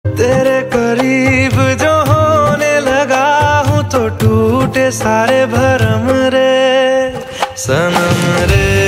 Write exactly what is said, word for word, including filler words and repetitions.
तेरे करीब जो होने लगा हूँ तो टूटे सारे भरम रे सनम रे।